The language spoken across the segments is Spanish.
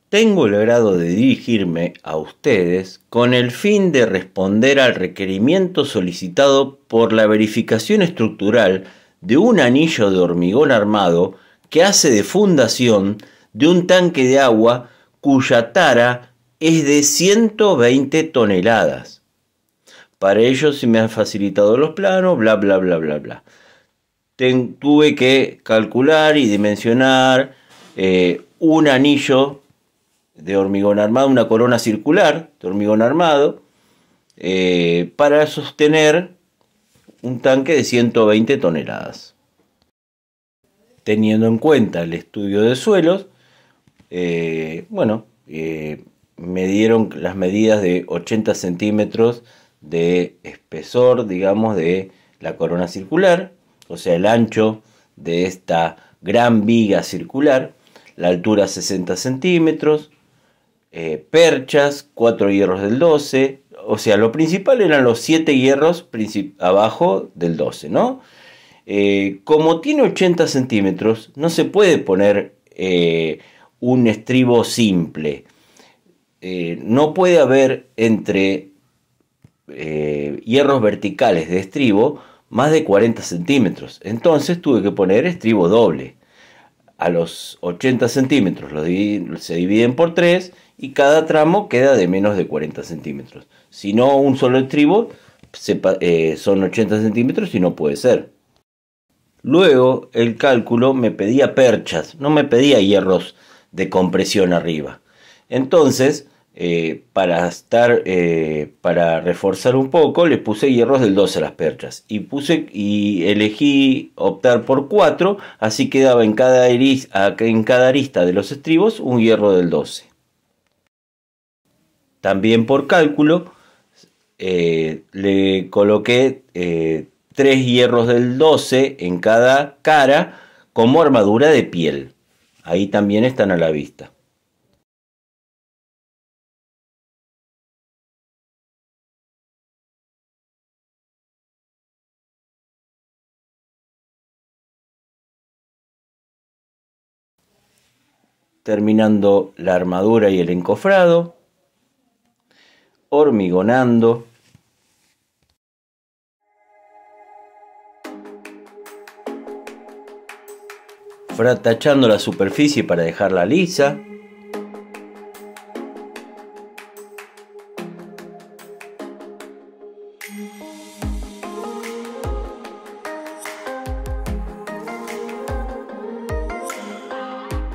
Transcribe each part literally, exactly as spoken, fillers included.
Tengo el agrado de dirigirme a ustedes con el fin de responder al requerimiento solicitado por la verificación estructural de un anillo de hormigón armado que hace de fundación de un tanque de agua cuya tara es de ciento veinte toneladas. Para ello se me han facilitado los planos, bla bla bla bla bla. Ten, tuve que calcular y dimensionar eh, un anillo de hormigón armado, una corona circular de hormigón armado, eh, para sostener un tanque de ciento veinte toneladas. Teniendo en cuenta el estudio de suelos, eh, bueno, eh, me dieron las medidas de ochenta centímetros de espesor, digamos, de la corona circular, o sea, el ancho de esta gran viga circular, la altura sesenta centímetros, Eh, perchas, cuatro hierros del doce, o sea, lo principal eran los siete hierros abajo del doce, ¿no? Eh, como tiene ochenta centímetros, no se puede poner eh, un estribo simple. Eh, no puede haber entre eh, hierros verticales de estribo más de cuarenta centímetros. Entonces tuve que poner estribo doble. A los ochenta centímetros los dividen, se dividen por tres y cada tramo queda de menos de cuarenta centímetros. Si no, un solo estribo se, eh, son ochenta centímetros y no puede ser. Luego el cálculo me pedía perchas, no me pedía hierros de compresión arriba. Entonces, eh, para, estar, eh, para reforzar un poco, le puse hierros del doce a las perchas. Y, puse, y elegí optar por cuatro, así quedaba en cada, arista, en cada arista de los estribos un hierro del doce. También por cálculo, eh, le coloqué eh, tres hierros del doce en cada cara como armadura de piel. Ahí también están a la vista. Terminando la armadura y el encofrado, hormigonando, fratachando la superficie para dejarla lisa,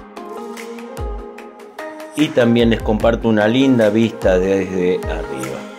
y también les comparto una linda vista desde arriba.